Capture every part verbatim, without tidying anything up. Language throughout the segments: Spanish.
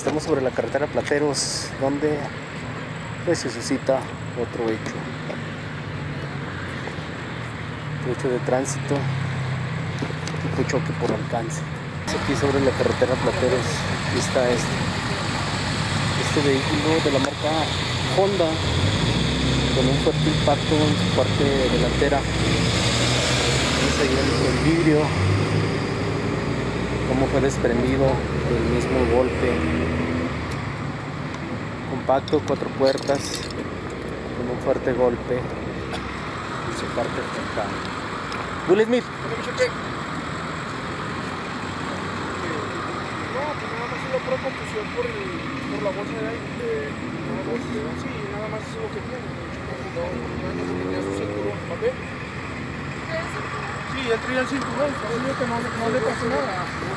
Estamos sobre la carretera Plateros, donde pues se suscita otro hecho. Otro hecho de tránsito, tipo choque por alcance. Aquí sobre la carretera Plateros está este, este vehículo de la marca Honda con un fuerte impacto en su parte delantera. Vemos ahí el, el vidrio, cómo fue desprendido del mismo golpe. Compacto, cuatro puertas, con un fuerte golpe en su parte frontal. Will Smith. Pura confusión por, el, por la bolsa de aire. Eh, nada más, sí, nada más es lo que tiene. No, no tenía su cinturón, ¿papel? Sí, él traía el cinturón, así que no, no le pasó nada.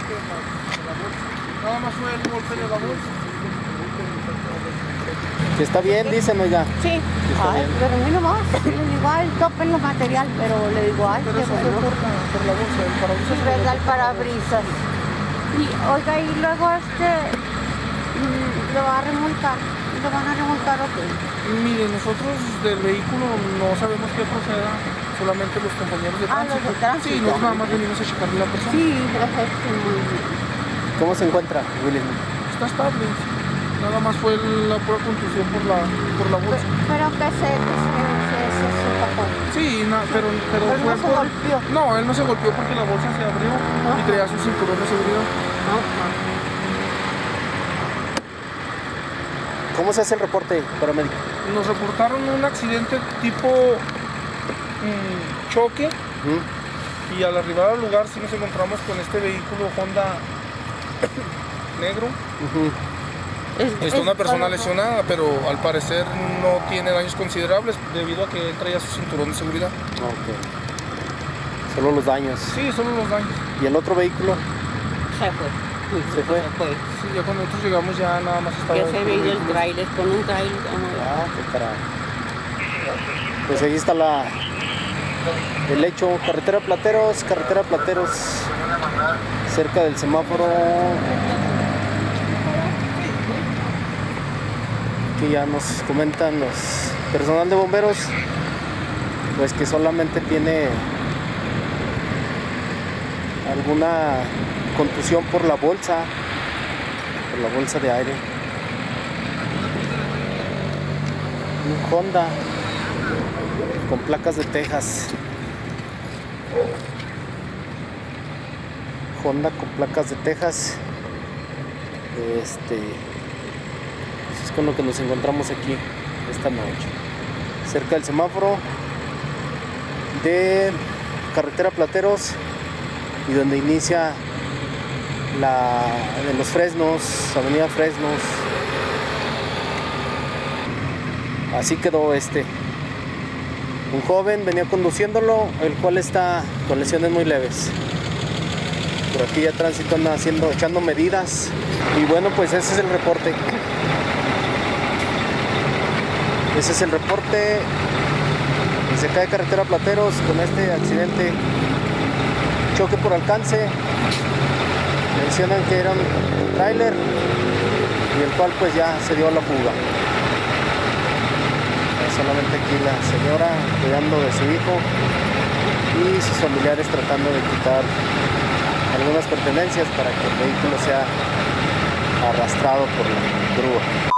Nada más fue el golpe de la bolsa. Que está bien, dicen, oiga. Sí, ay, pero mí nomás, le digo, ay, topen los material, pero le digo, ay, pero qué eso bueno. fue por, por la bolsa, el parabrisas. Sí, verdad, el parabrisas. Y oiga, y luego este lo va a remolcar, lo van a remolcar o qué. Mire, nosotros del vehículo no sabemos qué proceda, solamente los compañeros de Ah, tránsito. los de tránsito. Sí, nosotros nada más venimos a checarle a la persona. Sí, perfecto, muy bien. ¿Cómo se encuentra, Will Smith? Está estable, nada más fue la pura contusión por la, por la bolsa. Pero que se, que se, se, se, se tapó. Sí, na, pero, pero, Pero fue no se por... golpeó. No, él no se golpeó porque la bolsa se abrió y traía su cinturón de seguridad. Ajá. ¿Cómo se hace el reporte paramédico? Nos reportaron un accidente tipo mmm, choque ¿Mm? y al arribar al lugar sí nos encontramos con este vehículo Honda negro. Uh-huh. Es, Está es una persona para- lesionada, pero al parecer no tiene daños considerables debido a que él traía su cinturón de seguridad. Ok. Solo los daños. Sí, solo los daños. ¿Y el otro vehículo? Se fue. ¿Se fue? Se fue. Sí, ya cuando nosotros llegamos ya nada más estaba... Ya se veía el trailer con un trailer. Ah, qué caray. Pues ahí está la el hecho. Carretera Plateros, carretera Plateros, cerca del semáforo. Que ya nos comentan los personal de bomberos, pues que solamente tiene alguna contusión por la bolsa, por la bolsa de aire. Un Honda con placas de Texas. Honda con placas de Texas. Este es con lo que nos encontramos aquí esta noche, cerca del semáforo de carretera Plateros y donde inicia la de los Fresnos, avenida Fresnos. Así quedó este. Un joven venía conduciéndolo, el cual está con lesiones muy leves. Por aquí ya tránsito anda haciendo, echando medidas. Y bueno, pues ese es el reporte. Ese es el reporte. Y se cae carretera Plateros con este accidente. Choque por alcance. Mencionan que era un tráiler y el cual pues ya se dio a la fuga. Solamente aquí la señora cuidando de su hijo y sus familiares tratando de quitar algunas pertenencias para que el vehículo sea arrastrado por la grúa.